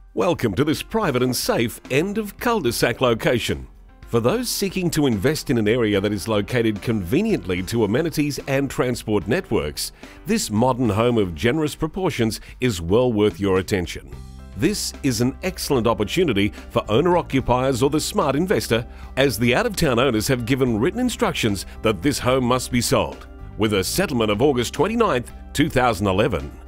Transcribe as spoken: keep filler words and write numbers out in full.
Welcome to this private and safe end of cul-de-sac location. For those seeking to invest in an area that is located conveniently to amenities and transport networks, this modern home of generous proportions is well worth your attention. This is an excellent opportunity for owner-occupiers or the smart investor, as the out-of-town owners have given written instructions that this home must be sold, with a settlement of August twenty-ninth, two thousand eleven.